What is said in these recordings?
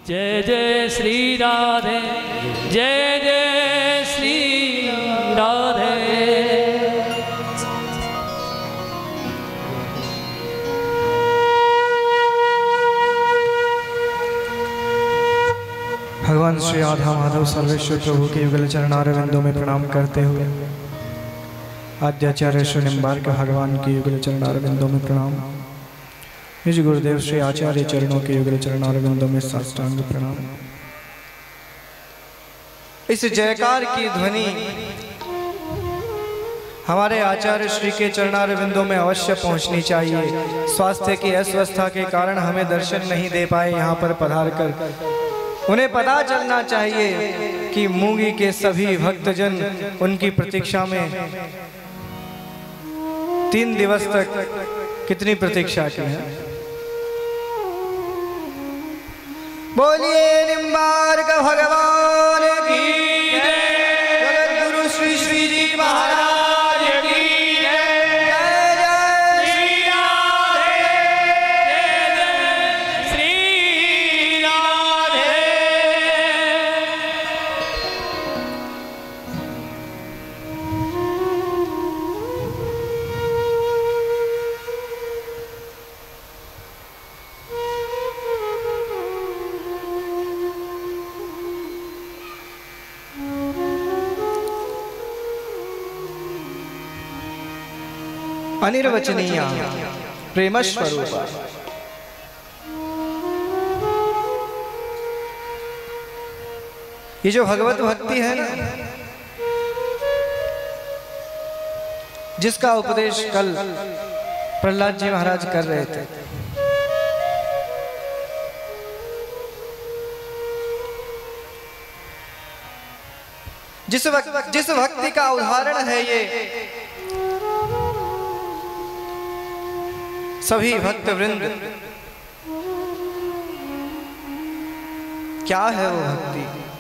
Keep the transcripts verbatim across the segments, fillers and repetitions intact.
जय जय श्री राधे, जय जय श्री राधे। भगवान श्री राधा माधव सर्वेश्वर प्रभु के युगल चरणारविंदों में प्रणाम करते हुए आद्याचार्य श्री निम्बार्क भगवान के युगल चरणारविंदों में प्रणाम। निज गुरुदेव श्री आचार्य चरणों के युगल चरणारविंदों में साष्टांग प्रणाम। इस जयकार की ध्वनि हमारे आचार्य श्री के चरणारविंदों में अवश्य पहुंचनी चाहिए। स्वास्थ्य की अस्वस्थता के कारण हमें दर्शन नहीं दे पाए, यहाँ पर पधार कर उन्हें पता चलना चाहिए कि मूंगी के सभी भक्तजन उनकी प्रतीक्षा में तीन दिवस तक कितनी प्रतीक्षा की है। बोलिए निम्बार्क भगवान की जय, जगद्गुरु श्री श्री जी महाराज की जय, जय जय श्री राधे, जय जय श्री राधे। अनिर्वचनीय प्रेम स्वरूप। ये जो भगवत भक्ति है ना, जिसका उपदेश कल प्रहलाद जी महाराज कर रहे थे, जिस वक्त जिस भक्ति का उदाहरण है ये, सभी भक्त वृंद, क्या है वो भक्ति?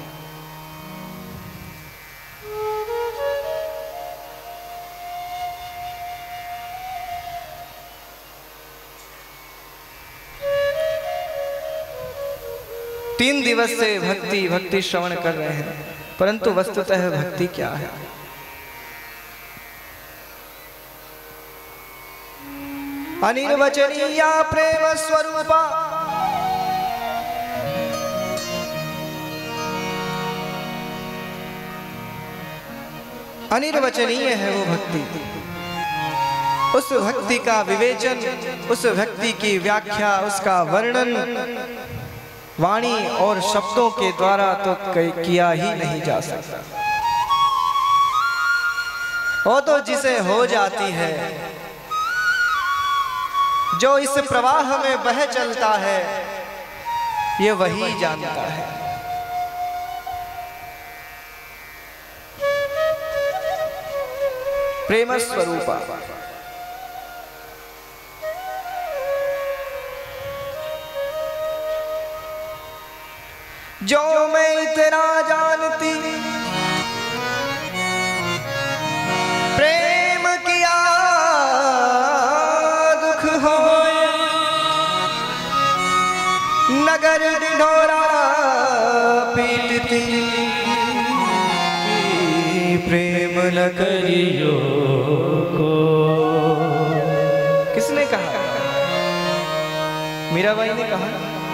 तीन दिवस से भक्ति भक्ति श्रवण कर रहे हैं, परंतु वस्तुतः भक्ति क्या है? अनिर्वचनीय प्रेम स्वरूपा। अनिर्वचनीय है वो भक्ति। उस भक्ति का विवेचन, उस भक्ति की व्याख्या, उसका वर्णन वाणी और शब्दों के द्वारा तो किया ही नहीं जा सकता। वो तो जिसे हो जाती है, जो इस प्रवाह में बह चलता है, ये वही जानता है। प्रेम स्वरूपा। जो मैं इतना जानती, प्रेम किया दुख हो, नगर ढिढोरा पीटती, प्रेम न करियो को। किसने कहा? मीराबाई ने कहा।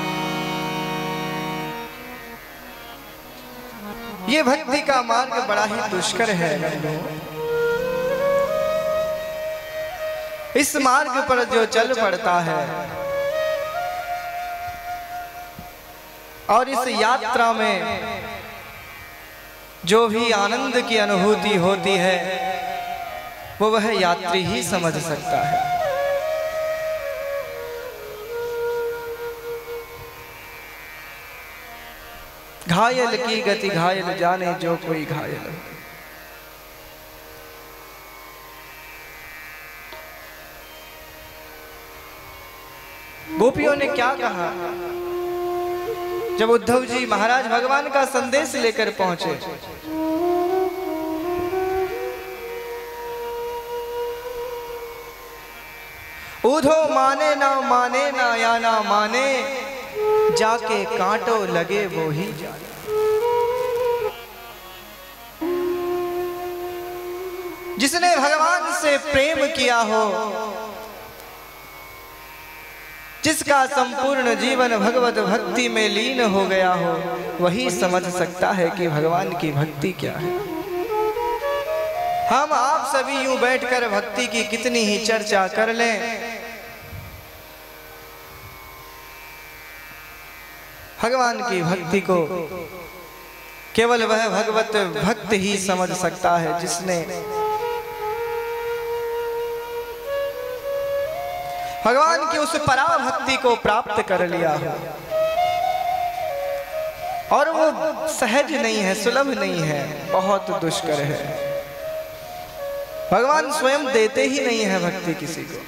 ये भक्ति का मार्ग बड़ा ही दुष्कर है। इस मार्ग पर जो चल पड़ता है और इस यात्रा में जो भी आनंद की अनुभूति होती है, वो वह यात्री ही समझ सकता है। घायल की गति घायल जाने, जो कोई घायल। गोपियों ने क्या कहा जब उद्धव जी महाराज भगवान का संदेश लेकर पहुंचे? उधो माने ना माने ना या ना माने, जाके कांटो लगे वो ही जाने। जिसने भगवान से प्रेम किया हो, जिसका संपूर्ण जीवन भगवत भक्ति में लीन हो गया हो, वही समझ सकता है कि भगवान की भक्ति क्या है। हम आप सभी यूं बैठकर भक्ति की कितनी ही चर्चा कर लें, भगवान की भक्ति को केवल वह भगवत भक्त ही समझ सकता है जिसने भगवान की उस पराभक्ति को प्राप्त कर लिया हो। और वो सहज नहीं है, सुलभ नहीं है, बहुत दुष्कर है। भगवान स्वयं देते ही नहीं है भक्ति किसी को।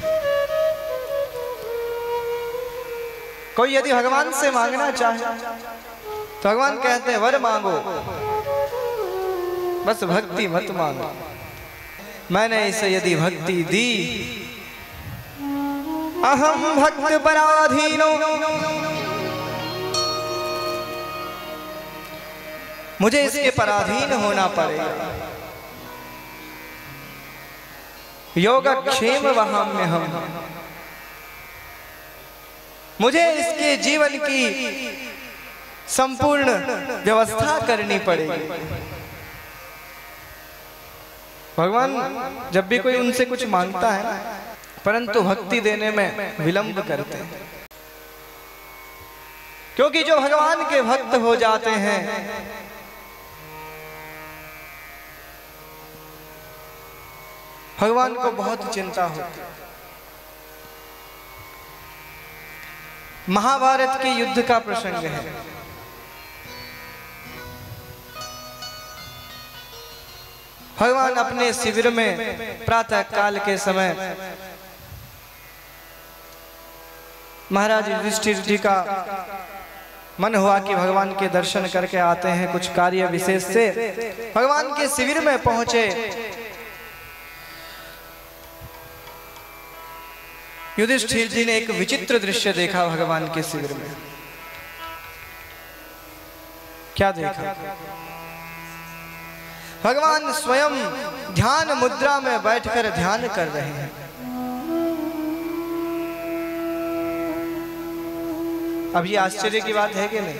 कोई यदि भगवान से मांगना चाहे तो भगवान कहते हैं वर मांगो, बस भक्ति मत मांगो। मैंने इसे यदि भक्ति दी, अहम भक्त पराधीनो, मुझे इसके पराधीन होना पड़ेगा। योगक्षेम वहां में हम, मुझे इसके जीवन की संपूर्ण व्यवस्था करनी पड़ेगी। भगवान जब भी कोई उनसे कुछ मांगता है ना, परंतु भक्ति देने में विलंब करते हैं, क्योंकि जो भगवान के भक्त हो जाते हैं भगवान को बहुत चिंता होती है। महाभारत के युद्ध का प्रसंग है। भगवान अपने शिविर में प्रातः काल के समय महाराज युधिष्ठिर जी का मन हुआ कि भगवान के दर्शन करके आते हैं, कुछ कार्य विशेष से भगवान के शिविर में पहुंचे। युधिष्ठिर जी ने एक विचित्र दृश्य देखा भगवान के शिविर में। क्या देखा? भगवान स्वयं ध्यान मुद्रा में बैठकर ध्यान कर रहे हैं। अब ये आश्चर्य की बात है कि नहीं?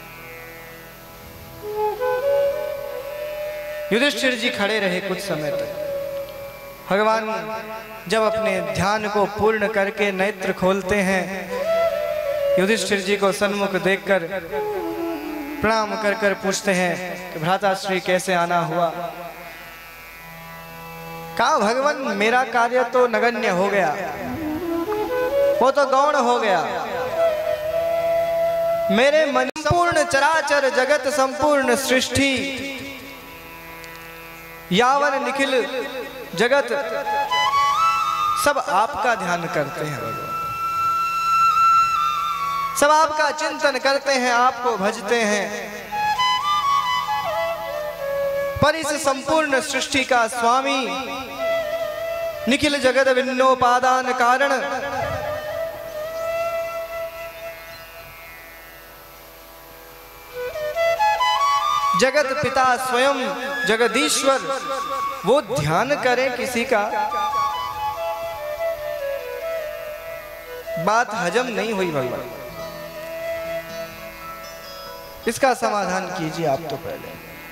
युधिष्ठिर जी खड़े रहे कुछ समय तक। भगवान जब अपने ध्यान को पूर्ण करके नेत्र खोलते हैं, युधिष्ठिर जी को सन्मुख देखकर प्रणाम कर कर पूछते हैं कि भ्राताश्री कैसे आना हुआ? कहा भगवान मेरा कार्य तो नगण्य हो गया, वो तो गौण हो गया। मेरे मन संपूर्ण चराचर जगत, संपूर्ण सृष्टि, यावन निखिल जगत सब आपका ध्यान करते हैं भगवान, सब आपका चिंतन करते हैं, आपको भजते हैं। पर इस संपूर्ण सृष्टि का स्वामी, निखिल जगत विन्नोपादान कारण, जगत पिता स्वयं जगदीश्वर, वो ध्यान करे किसी का? बात हजम नहीं हुई भगवान। इसका समाधान कीजिए आप तो पहले।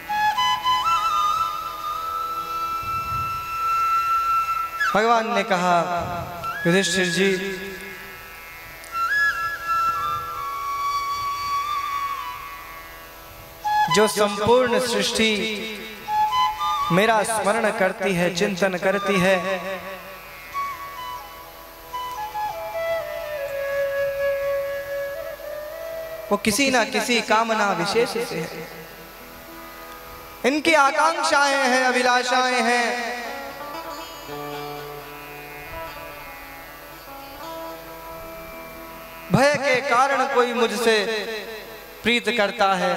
भगवान ने कहा युधिष्ठिर जी, जो संपूर्ण सृष्टि मेरा स्मरण करती है, चिंतन करती है, वो किसी ना किसी कामना विशेष से है। इनकी आकांक्षाएं हैं, अभिलाषाएं हैं। भय के कारण कोई मुझसे प्रीत करता है,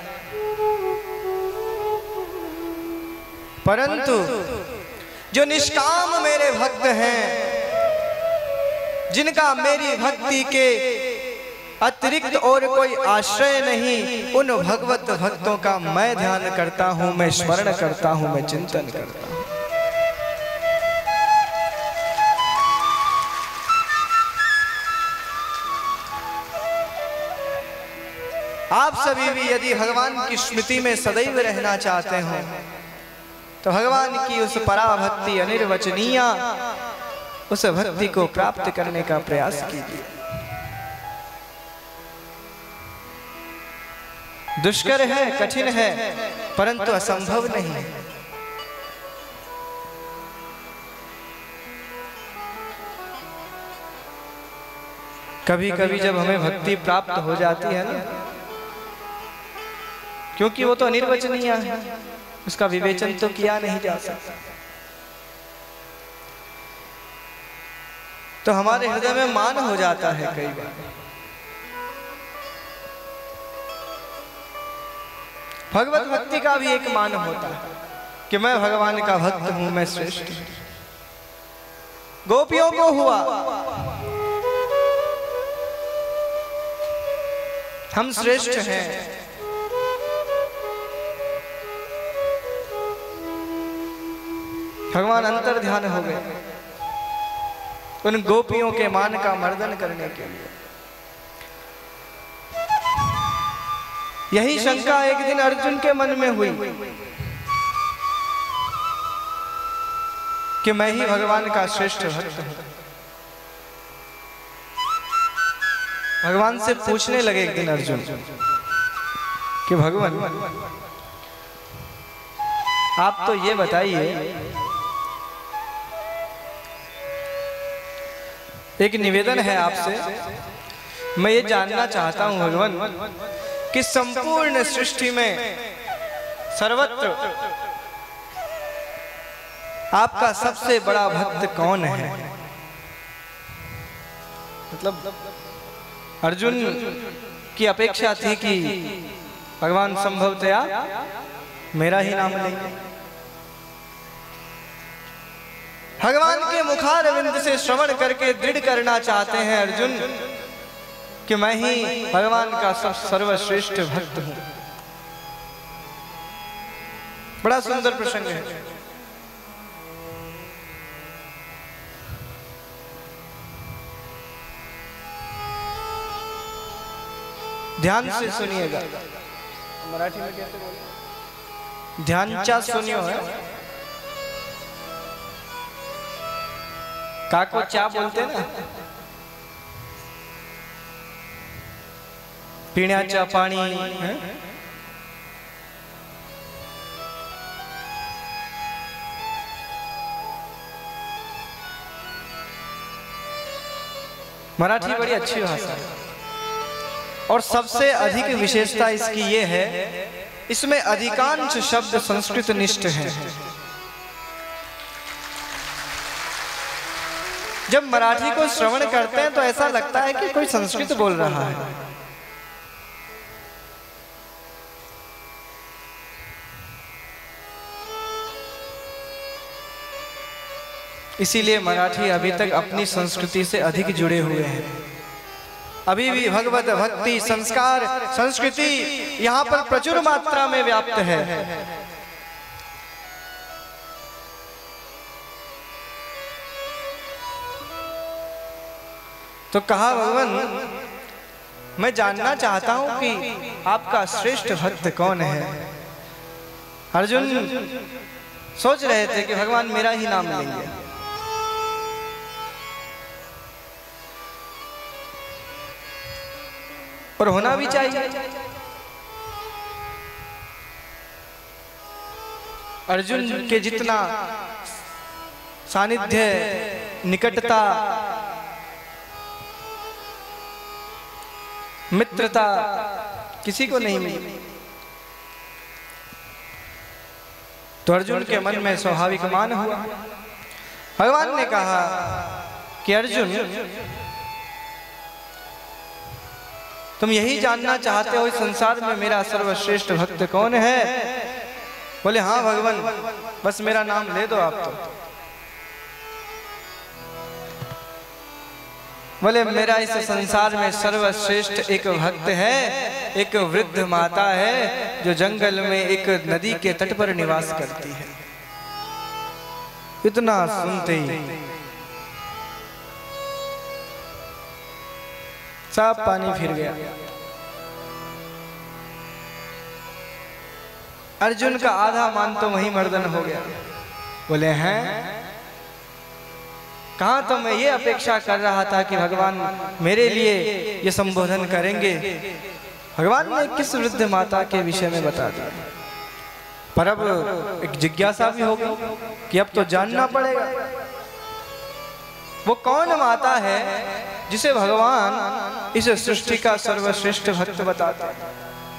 परंतु जो निष्काम मेरे भक्त हैं, जिनका मेरी भक्ति के अतिरिक्त और कोई आश्रय नहीं। उन भगवत भक्तों का मैं ध्यान करता हूं, मैं स्मरण करता हूं, मैं चिंतन करता हूं। आप सभी भी यदि भगवान की स्मृति में सदैव रहना चाहते हो तो भगवान की उस पराभक्ति अनिर्वचनीय उस भक्ति को प्राप्त करने का प्रयास कीजिए। दुष्कर है, कठिन है, परंतु असंभव नहीं है। कभी कभी जब हमें भक्ति प्राप्त हो जाती है ना, क्योंकि वो तो अनिर्वचनीय है, उसका विवेचन तो किया नहीं जा सकता, तो हमारे हृदय में मान हो जाता है। कई बार भगवत भक्ति का भी एक मान होता है कि मैं भगवान का भक्त हूं, मैं श्रेष्ठ हूं। गोपियों को हुआ, हम श्रेष्ठ हैं। भगवान अंतर ध्यान हो गए उन गोपियों के मान का मर्दन करने के लिए। यही शंका एक दिन अर्जुन के मन में हुई कि मैं ही भगवान का श्रेष्ठ भक्त हूं। भगवान से पूछने लगे एक दिन अर्जुन कि भगवान आप तो ये बताइए, एक निवेदन है आपसे, मैं ये जानना चाहता हूं भगवान कि संपूर्ण सृष्टि में सर्वत्र आपका सबसे बड़ा भक्त कौन है? मतलब अर्जुन की अपेक्षा थी कि भगवान संभवतया मेरा ही नाम लेंगे। भगवान के मुखारविंद से श्रवण करके दृढ़ करना चाहते हैं अर्जुन कि मैं ही भगवान का सब सर्वश्रेष्ठ भक्त हूं। बड़ा सुंदर प्रसंग है। ध्यान से सुनिएगा। मराठी में कैसे बोले? ध्यानचा सुनियो है। काको चा बोलते ना, पिण्याचा पाणी है? मराठी बड़ी अच्छी भाषा है और सबसे अधिक विशेषता इसकी ये है, इसमें अधिकांश शब्द संस्कृत निष्ठ हैं। जब मराठी को श्रवण करते हैं तो ऐसा लगता है कि कोई संस्कृत बोल रहा है। इसीलिए मराठी अभी तक अपनी संस्कृति से अधिक जुड़े हुए हैं। अभी भी भगवत भक्ति संस्कार संस्कृति यहाँ पर प्रचुर मात्रा में व्याप्त है। तो कहा भगवान मैं जानना चाहता हूं कि आपका श्रेष्ठ भक्त कौन है। अर्जुन सोच रहे थे कि भगवान मेरा ही नाम लेंगे। और होना भी चाहिए। अर्जुन के जितना सानिध्य, निकटता, मित्रता किसी को नहीं मिली। तो अर्जुन के मन में स्वाभाविक मान हुआ। भगवान ने कहा कि अर्जुन तुम यही जानना चाहते हो इस संसार में मेरा सर्वश्रेष्ठ भक्त कौन है? बोले हाँ भगवान, बस मेरा नाम ले दो आप तो। बोले मेरा इस संसार में सर्वश्रेष्ठ एक भक्त है, एक वृद्ध माता है जो जंगल में एक नदी के तट पर निवास करती है। इतना सुनते ही सब पानी फिर गया। अर्जुन का आधा मान तो वहीं मर्दन हो गया। बोले हैं कहाँ तो मैं ये अपेक्षा कर रहा था कि भगवान मेरे लिए ये संबोधन करेंगे, भगवान ने किस वृद्ध माता के विषय में बता दिया। पर अब एक जिज्ञासा भी होगी कि अब तो जानना पड़ेगा वो कौन माता है जिसे भगवान इस सृष्टि का सर्वश्रेष्ठ भक्त बताते हैं।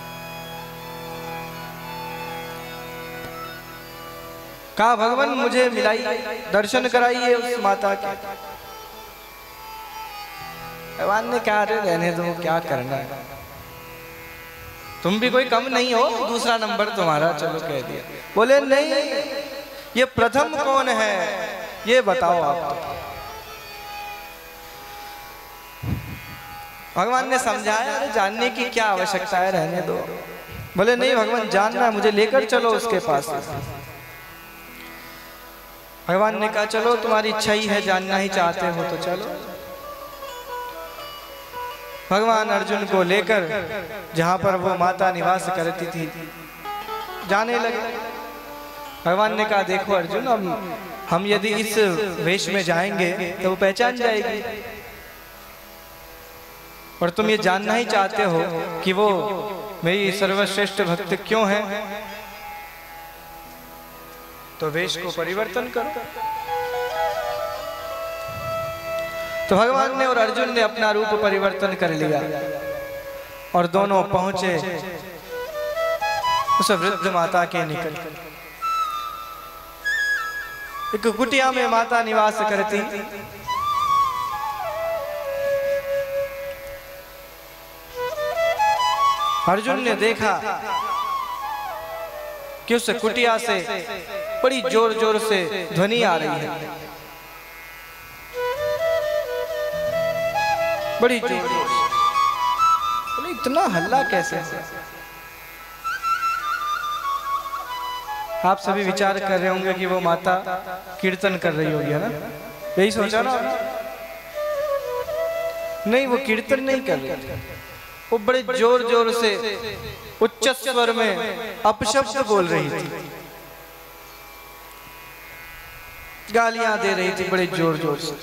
कहा भगवान मुझे मिलाई, दर्शन कराइए उस माता के। भगवान ने कहा अरे रहने दो, क्या करना है, तुम भी कोई कम नहीं हो, दूसरा नंबर तुम्हारा, चलो कह दिया। बोले नहीं, ये प्रथम कौन है ये बताओ आप। भगवान ने समझाया अरे जानने की क्या आवश्यकता है, रहने दो। बोले नहीं भगवान जानना है, मुझे लेकर चलो उसके पास। भगवान ने कहा चलो तुम्हारी इच्छा ही है, जानना ही चाहते हो तो चलो। भगवान अर्जुन को लेकर जहां पर वो माता निवास करती थी जाने लगे। भगवान ने कहा देखो अर्जुन, अब हम यदि इस वेश में जाएंगे तो वो पहचान जाएगी, और तुम ये जानना ही चाहते हो कि वो मेरी सर्वश्रेष्ठ भक्त क्यों है, तो वेश को परिवर्तन करो। तो भगवान ने और अर्जुन ने अपना रूप परिवर्तन कर लिया और दोनों पहुंचे उस वृद्ध माता के निकट। एक कुटिया में माता निवास करती। अर्जुन ने देखा कि उस कुटिया से बड़ी जोर जोर से ध्वनि आ रही है, बड़ी जोर जोर से। बोले इतना हल्ला कैसे? आप सभी विचार कर रहे होंगे कि वो माता कीर्तन कर रही होगी, है ना? यही सोचा ना? नहीं, वो कीर्तन नहीं कर रही, वो बड़े जोर जोर से उच्च स्वर में अपशब्द बोल रही थी, गालियां दे रही थी बड़े जोर जोर से।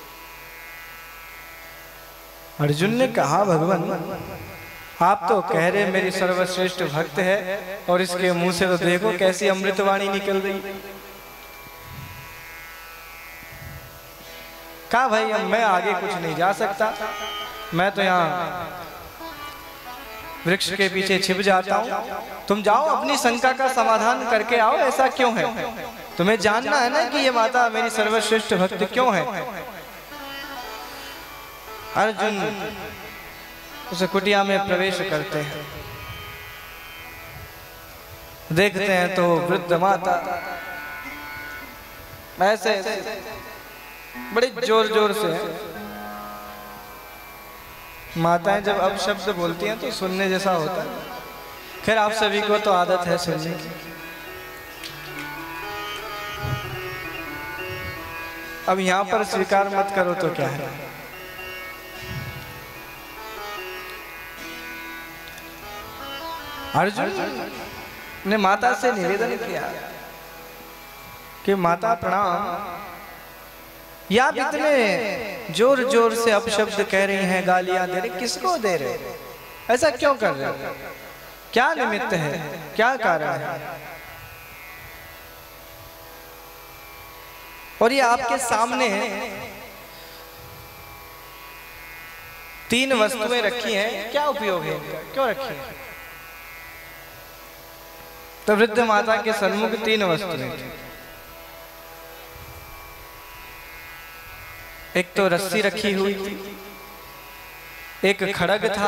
अर्जुन ने कहा भगवान आप तो कह रहे मेरी सर्वश्रेष्ठ भक्त है और इसके मुंह से तो देखो कैसी अमृतवाणी निकल रही। कहा भाई अब मैं आगे कुछ नहीं जा सकता, मैं तो यहाँ वृक्ष के पीछे छिप जाता हूँ, तुम जाओ अपनी शंका का समाधान करके आओ, ऐसा क्यों है? तुम्हें जानना है ना कि ये माता मेरी सर्वश्रेष्ठ भक्त क्यों है। अर्जुन उस कुटिया में प्रवेश करते हैं, देखते हैं तो वृद्ध माता ऐसे बड़े जोर जोर से। माताएं जब अब शब्द बोलती हैं तो सुनने जैसा होता है। खैर आप सभी को तो आदत है सुनने की। अब यहां पर स्वीकार मत करो तो क्या है। अर्जुन ने माता से निवेदन किया कि माता प्रणाम, या आप इतने जोर जोर से अपशब्द कह रही हैं, गालियां दे रही, किसको दे रहे, ऐसा क्यों कर रहे हो, क्या निमित्त है, क्या कारण है? और ये आपके सामने तीन वस्तुएं रखी हैं, क्या उपयोग है इनका, क्यों रखी है? तो वृद्ध माता के सन्मुख तीन वस्तुएं थी। एक तो रस्सी रखी हुई थी, एक खड़ग था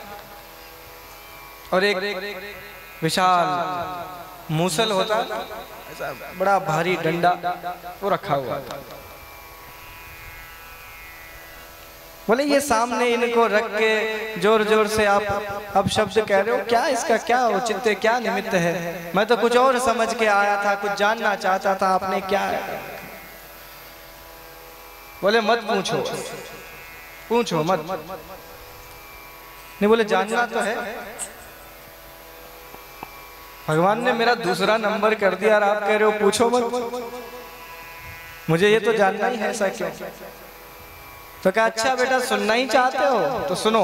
और एक विशाल मूसल होता ऐसा बड़ा भारी डंडा वो रखा हुआ था। बोले ये सामने इनको रख के जोर जोर से आप अब शब्द कह रहे हो, क्या इसका क्या औचित्य, क्या निमित्त है? मैं तो कुछ और समझ के आया था, कुछ जानना चाहता था, आपने क्या है? बोले मत पूछो, पूछो मत। नहीं बोले जानना तो है। भगवान ने मेरा दूसरा नंबर कर दिया और आप कह रहे हो पूछो मत। मुझे ये तो जानना ही है, ऐसा क्यों? तो कहा अच्छा बेटा सुनना ही चाहते हो तो सुनो।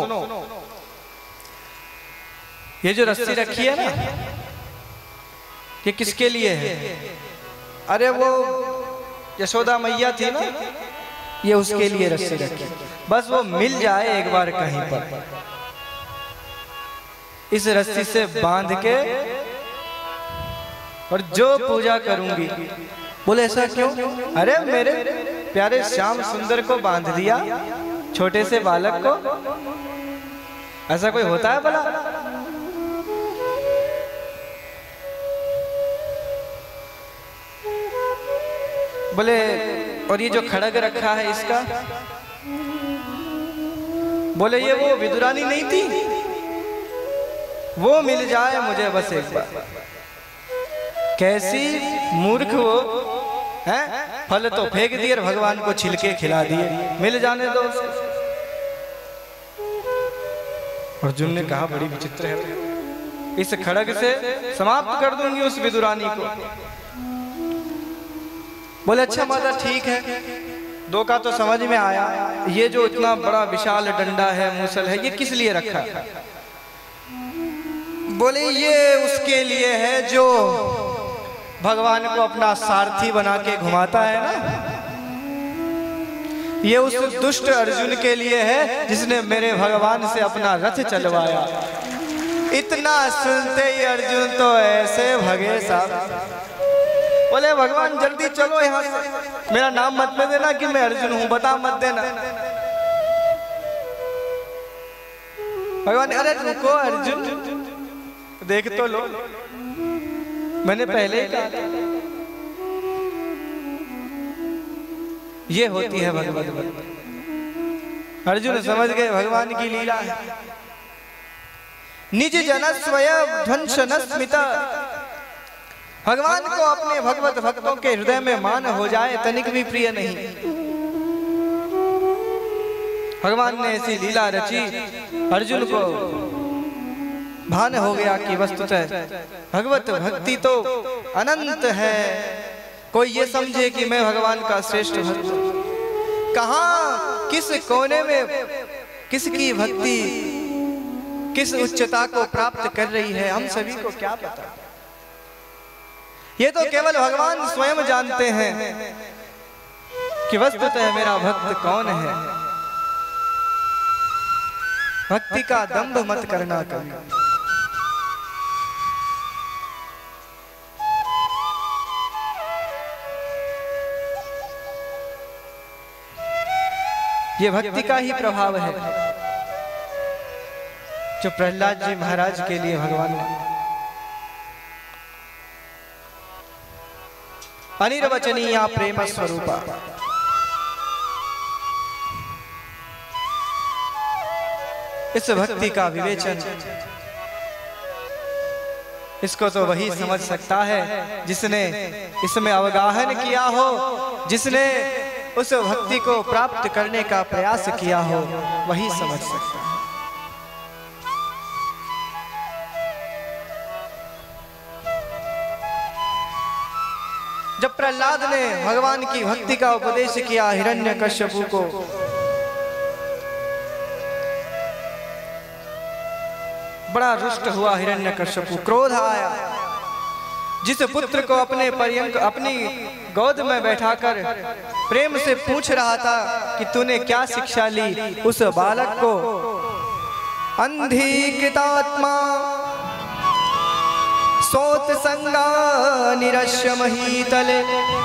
ये जो रस्सी रखी है ना, ये किसके लिए है? अरे वो यशोदा मैया थी ना, ये उसके लिए रस्सी रखी। बस वो मिल जाए एक बार कहीं पर, इस रस्सी से बांध के और जो पूजा करूंगी। बोले ऐसा क्यों? अरे मेरे प्यारे श्याम सुंदर को बांध दिया, छोटे से बालक को, ऐसा कोई होता है भला? बोले और ये जो खड़ग रखा है इसका? बोले ये वो विदुरानी नहीं थी, वो मिल जाए मुझे बस एक बार। कैसी मूर्ख वो है, फल तो फेंक दिए और भगवान को छिलके खिला दिए, मिल जाने दो। अर्जुन ने कहा बड़ी विचित्र है, इस खड़ग से समाप्त कर दूंगी उस विदुरानी को। बोले अच्छा माता ठीक है, दो का तो समझ में आया, ये जो इतना बड़ा विशाल डंडा है, मूसल है, ये किस लिए रखा है? बोले ये उसके लिए है जो भगवान को अपना सारथी बना के घुमाता है ना, ये उस दुष्ट अर्जुन के लिए है जिसने मेरे भगवान से अपना रथ चलवाया। इतना सुनते ही अर्जुन तो ऐसे भगे साहब। बोले भगवान जल्दी चलो यहाँ से, मेरा नाम मत में देना कि मैं अर्जुन हूं, बता मत देना। भगवान अरे रुको अर्जुन, देख तो लो, मैंने पहले ही कहा था। ये होती है भगवत भक्ति। अर्जुन समझ गए भगवान की लीला है। निज जन स्वयं ध्वंस न स्मिता, भगवान को अपने भगवत भक्तों के हृदय में मान हो जाए तनिक भी प्रिय नहीं। भगवान ने ऐसी लीला रची, अर्जुन को भान हो गया कि वस्तुतः भगवत भक्ति तो अनंत है। कोई ये समझे कि मैं भगवान का श्रेष्ठ भक्त हूं, कहां किस कोने में किसकी भक्ति किस उच्चता को प्राप्त कर रही है, हम सभी को क्या पता? ये तो केवल भगवान स्वयं जानते हैं कि वस्तुतः मेरा भक्त कौन है। भक्ति का दंभ मत करना कभी। ये भक्ति का ही प्रभाव है जो प्रहलाद जी महाराज के लिए भगवान ने अनिर्वचनीय प्रेम स्वरूपा, इस भक्ति का विवेचन इसको तो वही समझ सकता है जिसने इसमें अवगाहन किया हो, जिसने उस भक्ति को प्राप्त करने का प्रयास किया हो, वही समझ सकता है। जब प्रहलाद ने भगवान की भक्ति का उपदेश किया हिरण्यकश्यपु को, बड़ा रुष्ट हुआ हिरण्यकश्यपु, क्रोध आया। जिस पुत्र को अपने पर्यंक अपनी गोद में बैठाकर प्रेम से पूछ रहा था कि तूने क्या शिक्षा ली, उस बालक को अंधी कृतात्मा सोत संगा निरश्य महीतले,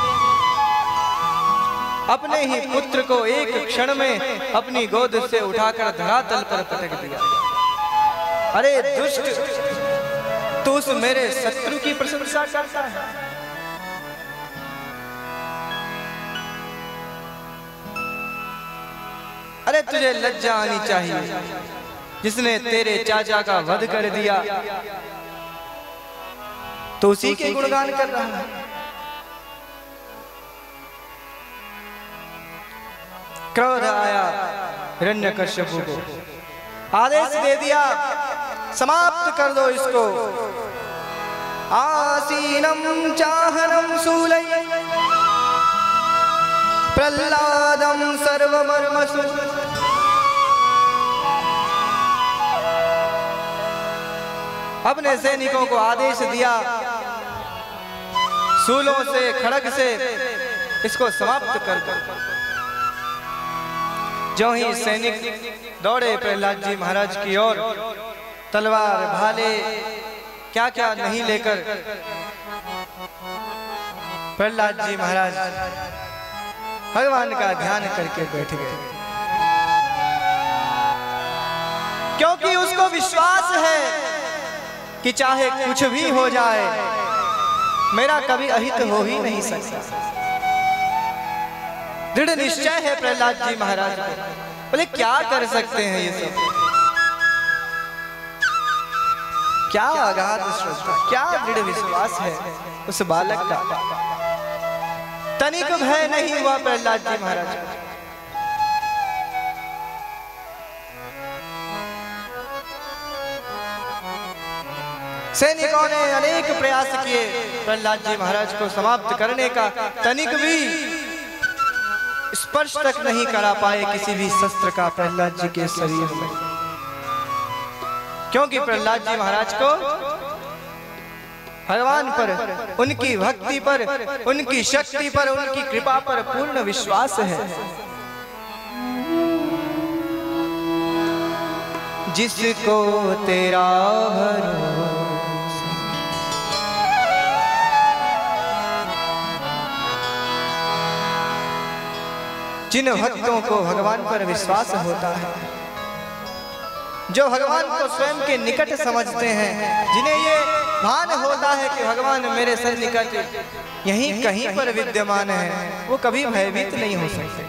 अपने ही पुत्र को एक क्षण में अपनी गोद से उठाकर धरातल पर पटक दिया। अरे दुष्ट, तू उस मेरे शत्रु की प्रशंसा करता है। अरे अरे तुझे लज्जा आनी चाहिए, जिसने तेरे चाचा का वध कर दिया तो उसी के गुणगान कर रहा है। क्रोध आया हिरण्यकश्यपु को, आदेश दे दिया समाप्त कर दो इसको। आसीनम चाहनम शूलै प्रह्लादम सर्वमर्मसु। अपने सैनिकों को आदेश दिया शूलों से खड़ग से इसको समाप्त कर दो। जो ही सैनिक दौड़े प्रहलाद जी महाराज की ओर, तलवार भाले क्या क्या नहीं लेकर प्रहलाद जी महाराज भगवान का ध्यान करके बैठ गए, क्योंकि उसको विश्वास है कि चाहे कुछ भी हो जाए मेरा कभी अहित हो ही नहीं सकता। दृढ़ निश्चय है प्रहलाद जी महाराज को। बोले क्या कर सकते हैं ये सब, क्या अगाध श्रद्धा, क्या दृढ़ विश्वास है उस बालक का। तनिक भय नहीं हुआ प्रहलाद जी महाराज को। सैनिकों ने अनेक प्रयास किए प्रहलाद जी महाराज को समाप्त करने का, तनिक भी स्पर्श तक नहीं करा पाए किसी भी शस्त्र का प्रहलाद जी के शरीर में, क्योंकि प्रहलाद जी महाराज को भगवान पर, उनकी भक्ति पर, उनकी शक्ति पर, उनकी कृपा पर पूर्ण विश्वास है। जिसको तेरा भरोसा, जिन भक्तों को भगवान पर विश्वास होता है, जो भगवान को स्वयं के निकट समझते हैं, जिन्हें ये भान होता है कि भगवान मेरे सन्निकट यहीं कहीं पर विद्यमान है, वो कभी भयभीत नहीं हो सकते।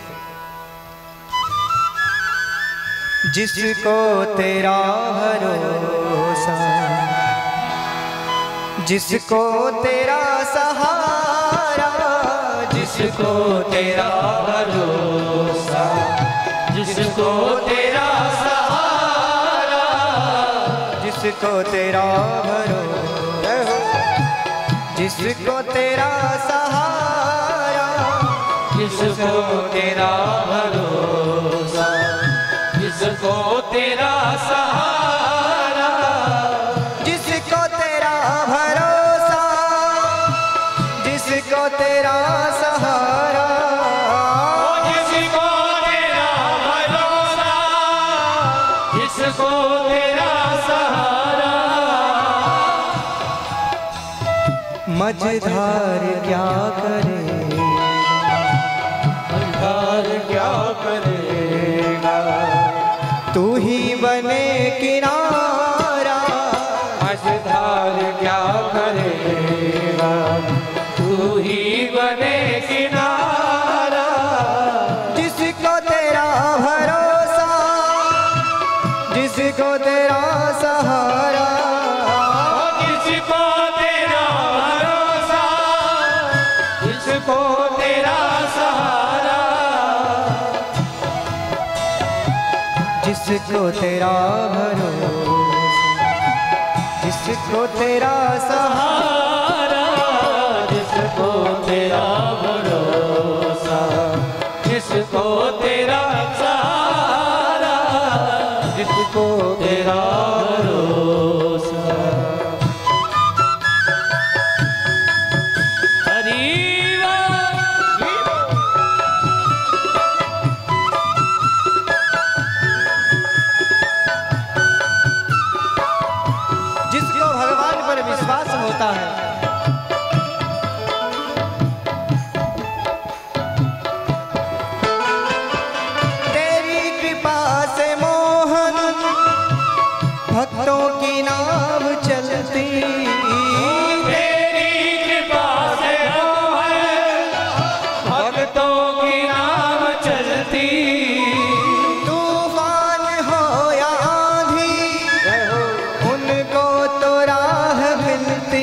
जिसको तेरा भरोसा, जिसको तेरा सहारा, जिसको तेरा भरोसा, जिसको तेरा सहारा, जिसको तेरा भरोसा, जिसको तेरा सहारा, जिसको तेरा भरोसा, जिसको तेरा सहारा, जिसको तेरा भरोसा, जिसको तेरा सहारा, जिसको तेरा भरोसा, जिसको तेरा सहारा। मझधार क्या करे, मझधार क्या करेगा, तू ही बने किनारा। मझधार क्या करेगा, तू ही बने किनारा। जिसको तेरा भरोसा, जिसको तेरा सहारा, जिसको तेरा भरोसा, जिसको तेरा सहारा, जिसको तेरा भरोसा, जिसको तेरा सहारा, जिसको तेरा भरोसा, जिसको तेरा सहारा, जिसको तेरा भरोसा। हरि जिसको भगवान पर विश्वास होता है, तेरी कृपा से मोहन भक्तों की नाव चलती, तेरी कृपा से मोहन भक्तों की नाम चलती। तू मिलती।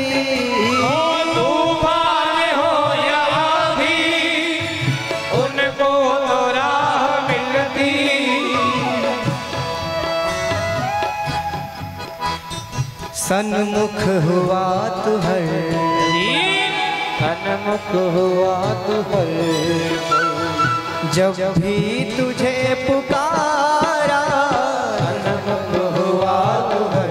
तूफान हो या आंधी, उनको तो राह मिलती। सन्मुख हुआ तू हर, सन्मुख हुआ तू हर, जब भी तुझे पुकारा। सन्मुख हुआ तू हर,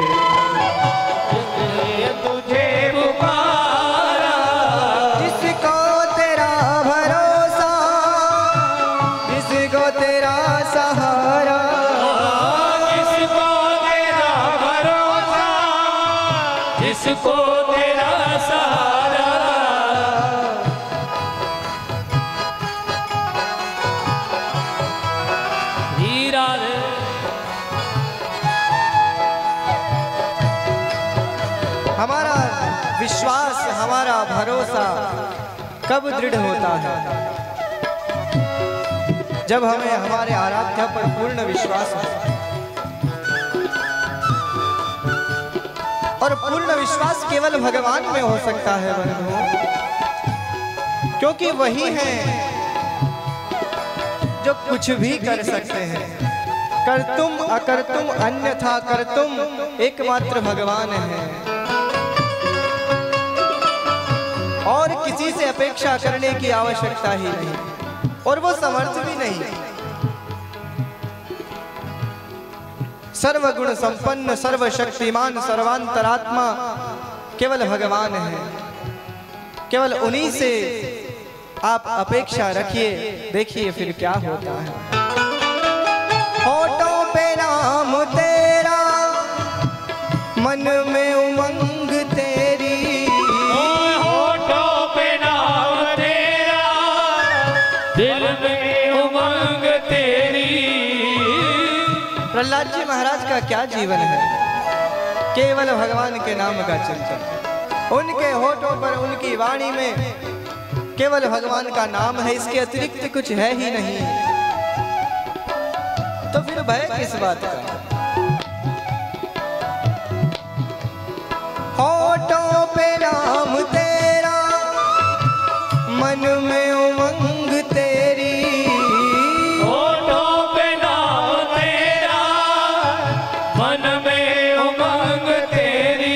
तुझे पुकारा। जिसको तेरा भरोसा, जिसको तेरा सहारा, जिसको तेरा भरोसा, जिसको तेरा सहारा। हीरा रे हमारा विश्वास, हमारा भरोसा कब दृढ़ होता है? जब हमें हमारे आराध्य पर पूर्ण विश्वास हो। और पूर्ण विश्वास केवल भगवान में हो सकता है बंधुओं, क्योंकि वही हैं जो कुछ भी कर सकते हैं। कर तुम अकर तुम अन्यथा कर तुम एकमात्र भगवान है, और किसी से अपेक्षा करने की आवश्यकता ही नहीं, और वो समर्थ भी नहीं। सर्वगुण संपन्न, सर्वशक्तिमान, सर्वांतरात्मा केवल भगवान है। केवल उन्हीं से आप अपेक्षा रखिए, देखिए फिर क्या होता है। होठों पे नाम तेरा, मन में उमंग तेरी। होठों पे नाम तेरा, दिल में उमंग तेरी। प्रहलाद जी महाराज का क्या जीवन है, केवल भगवान के नाम का चिंतन। उनके होठों पर, उनकी वाणी में केवल भगवान का नाम है, इसके अतिरिक्त कुछ है ही नहीं। तो फिर भय किस बात का? होठों पे नाम तेरा, मन में उमंग तेरी। होठों पे नाम तेरा, मन में उमंग तेरी।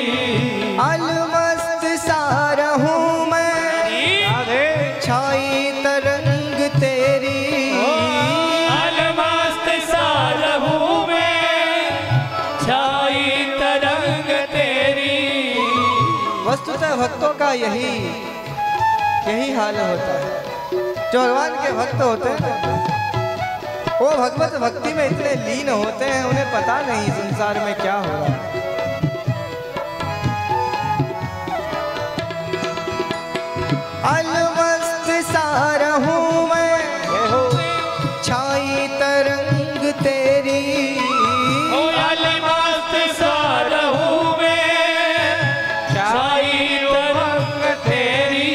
अलमस्त सा रहूं मैं, छाई तरंग तेरी। अलमस्त सा रहूं मैं, छाई तरंग तेरी। वस्तुतः भक्तों का यही यही हाल होता है। जो भगवान के भक्त होते हैं वो भगवत भक्ति में इतने लीन होते हैं, उन्हें पता नहीं संसार में क्या हो रहा है। अलमस्त सा रहूं मैं, छाई तरंग तेरी। अलमस्त सा रहूं मैं, छाई तरंग तेरी।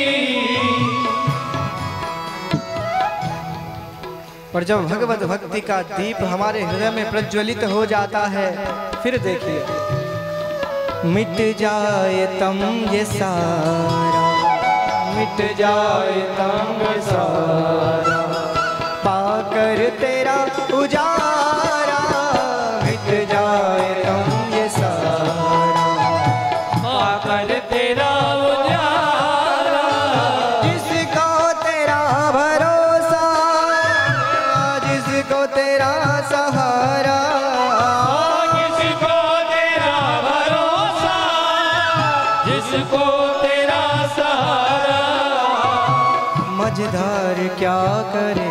पर जब भगवत भक्ति का दीप हमारे हृदय में प्रज्वलित हो जाता है, फिर देखिए, मिट जाए तम ये सारा, मिट जाए तम ये सारा, पाकर तेरा उजारा। मिट जाए तम ये सारा, पाकर तेरा उजारा। जिसको तेरा भरोसा, जिसको तेरा सहारा। जिसको तेरा भरोसा, जिसको तेरा सहारा। मझधार क्या करे,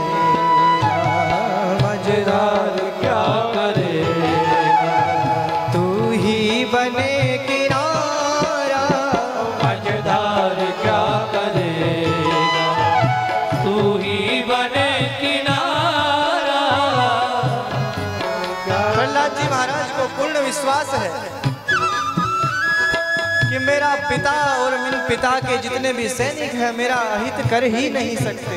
मझधार क्या करे, तू ही बने किनारा। मझधार क्या करेगा, तू ही बने किनारा। प्रहलाद जी महाराज को पूर्ण विश्वास है कि मेरा पिता और मेरे पिता के जितने भी सैनिक हैं मेरा अहित कर ही नहीं सकते।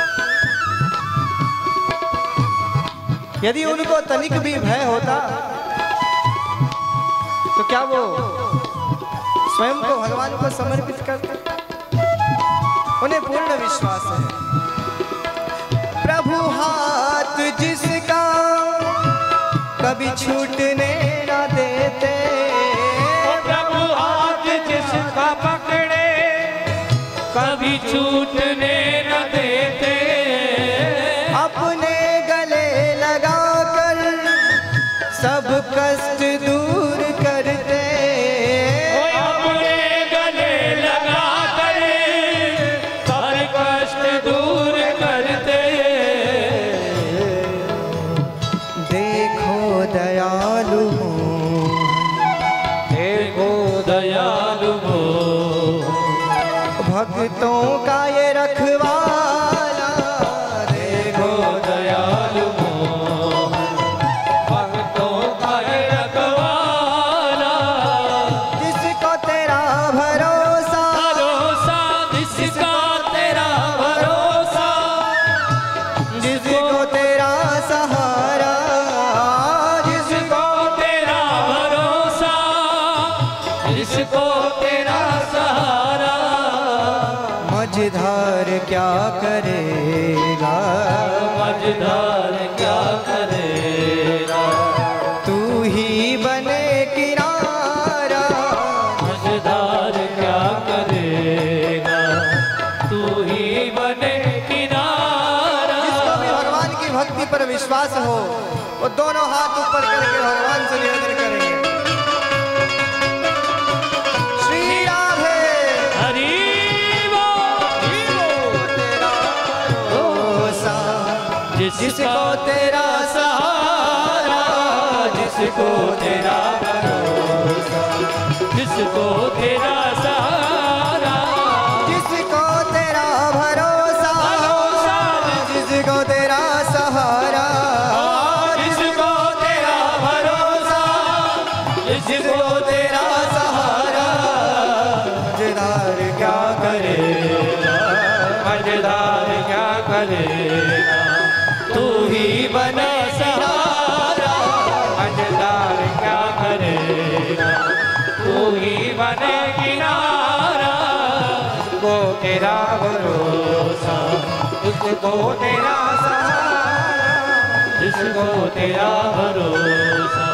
यदि उनको तनिक भी भय होता तो क्या वो स्वयं को भगवान को समर्पित करते, उन्हें पूर्ण विश्वास है। प्रभु हाथ जिसका कभी छूटने न देते, प्रभु हाथ जिसका पकड़े कभी छूटने न देते, अपने गले लगाकर सब कष्ट दूर करते, अपने गले लगा कर हर कष्ट दूर करते। देखो दयालु मोहन, देखो दयालु मोहन, भक्तों का ये रखवाला, देखो दयालु मोहन, भक्तों का ये रखवाला, जिसको तेरा भरोसा, भरोसा जिसका तेरा भरोसा, जिसको तेरा सहारा, जिसको तेरा भरोसा, जिसको तेरा सहारा, मझधार क्या करेगा, मझधार क्या करेगा, तू ही बने किनारा, मझधार क्या करेगा, तू ही बने किनारा। जिसको भी भगवान की भक्ति पर विश्वास हो, वो दोनों हाथ ऊपर करके भगवान से निवेदन करेंगे। श्री राधे हरि भरोसा, जिसको तेरा सहारा, जिसको तेरा भरोसा, जिसको तेरा सहारा, जिसको तेरा भरोसा, भरोसा, जिसको तेरा सहारा, जिसको तेरा भरोसा, जिसको तेरा सहारा, मझधार क्या करेगा, मझधार क्या करेगा, तू ही बने सहारा, मझधार क्या करेगा, तू ही बने किनारा, जिसको तेरा भरोसा, जिसको तेरा सहारा, जिसको तेरा भरोसा,